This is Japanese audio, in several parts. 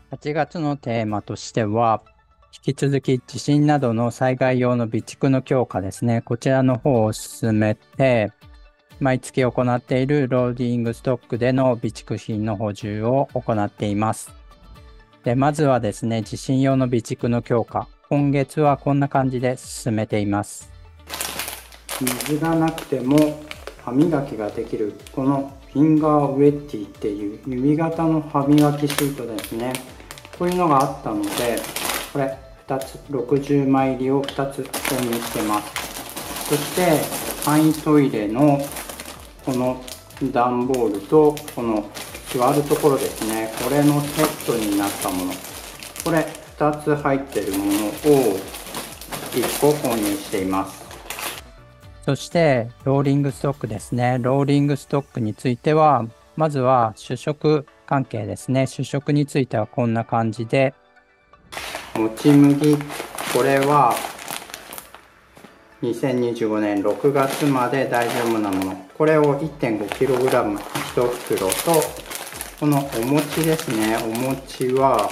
8月のテーマとしては、引き続き地震などの災害用の備蓄の強化ですね。こちらの方を進めて、毎月行っているローディングストックでの備蓄品の補充を行っています。で、まずはですね、地震用の備蓄の強化。今月はこんな感じで進めています。水がなくても歯磨きができるこのフィンガーウェッティっていう指型の歯磨きシートですね。こういうのがあったので、これ2つ60枚入りを2つ購入してます。そして簡易トイレのこの段ボールとこの座るところですね、これのセットになったもの、これ2つ入っているものを1個購入しています。そしてローリングストックですね。ローリングストックについては、まずは主食関係ですね。主食についてはこんな感じで、もち麦、これは2025年6月まで大丈夫なもの、これを 1.5kg 1袋と、このお餅ですね。お餅は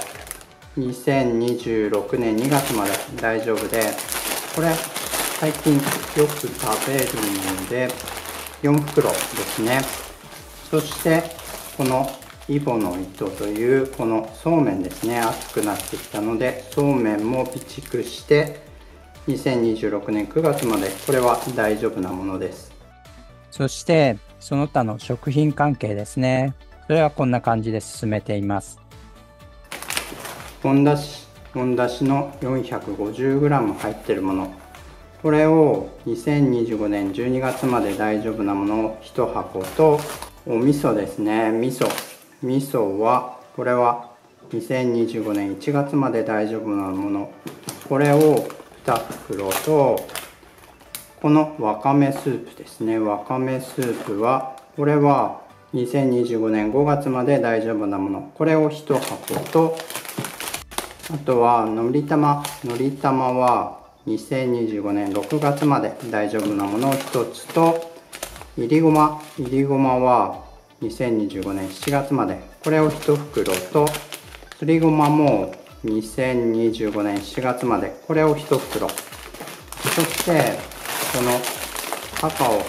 2026年2月まで大丈夫で、これ最近よく食べるので4袋ですね。そしてこのイボの糸というこのそうめんですね。暑くなってきたのでそうめんも備蓄して2026年9月までこれは大丈夫なものです。そしてその他の食品関係ですね。それはこんな感じで進めています。本だしの 450g 入っているもの、これを2025年12月まで大丈夫なものを1箱と、お味噌ですね。味噌はこれは2025年1月まで大丈夫なもの、これを2袋と、このわかめスープですね。わかめスープはこれは2025年5月まで大丈夫なもの、これを1箱と、あとはのり玉は2025年6月まで大丈夫なものを1つと、いりごまは2025年7月まで、これを1袋と、すりごまも2025年7月まで、これを1袋、そしてこのカカオ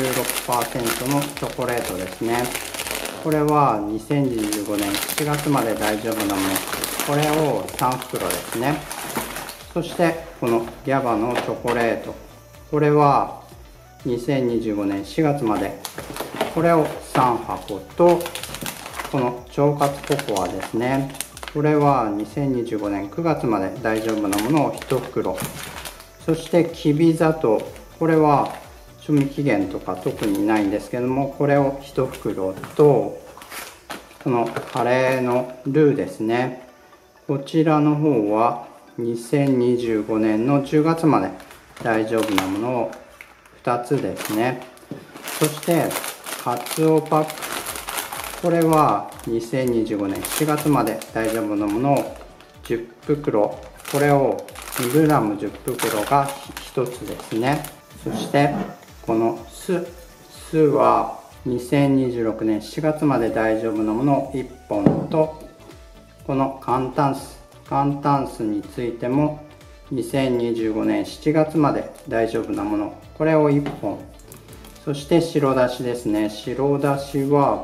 86% のチョコレートですね。これは2025年7月まで大丈夫なもの、これを3袋ですね。そしてこのギャバのチョコレート、これは2025年4月まで、これを3箱と、この腸活ココアですね。これは2025年9月まで大丈夫なものを1袋。そしてきび砂糖、これは賞味期限とか特にないんですけども、これを1袋と、このカレーのルーですね。こちらの方は2025年の10月まで大丈夫なものを2つですね。そしてカツオパック、これは2025年7月まで大丈夫なものを10袋、これを 2g10 袋が1つですね。そしてこの酢は2026年7月まで大丈夫なものを1本と、この寒炭酢についても2025年7月まで大丈夫なもの、これを1本。そして白だしですね。白だしは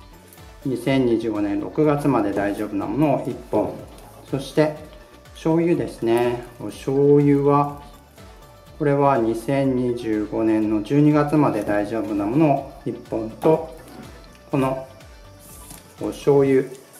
2025年6月まで大丈夫なものを1本。そして醤油ですね。お醤油はこれは2025年の12月まで大丈夫なものを1本と、このお醤油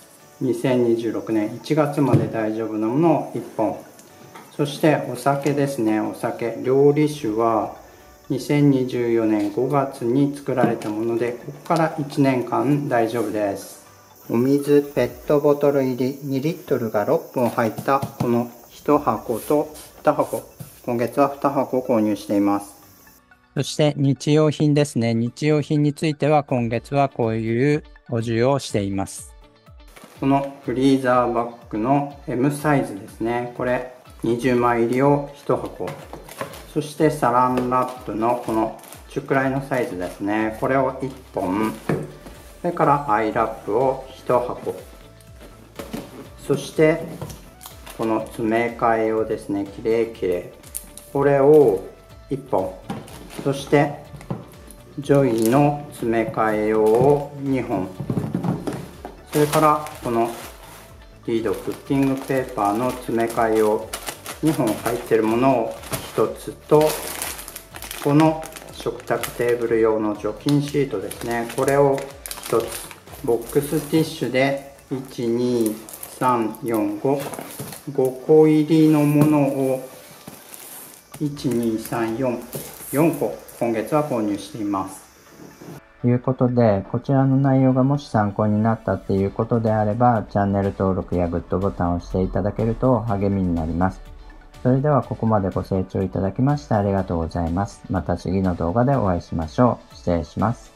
2026年1月まで大丈夫なものを1本。そしてお酒ですね。お酒、料理酒は2024年5月に作られたもので、ここから1年間大丈夫です。お水ペットボトル入り2リットルが6本入ったこの1箱と2箱、今月は2箱購入しています。そして日用品ですね。日用品については今月はこういう補充をしています。このフリーザーバッグの M サイズですね。これ20枚入りを1箱。そしてサランラップのこの中くらいのサイズですね。これを1本。それからアイラップを1箱。 そしてこの詰め替え用ですね、きれいきれい、これを1本、そしてジョイの詰め替え用を2本、それからこのリードクッキングペーパーの詰め替え用2本入ってるものを1つと、この食卓テーブル用の除菌シートですね、これを1つ、ボックスティッシュで12345 5個入りのものを12344個今月は購入しています。ということで、こちらの内容がもし参考になったっていうことであれば、チャンネル登録やグッドボタンを押していただけると励みになります。それではここまでご清聴いただきましてありがとうございます。また次の動画でお会いしましょう。失礼します。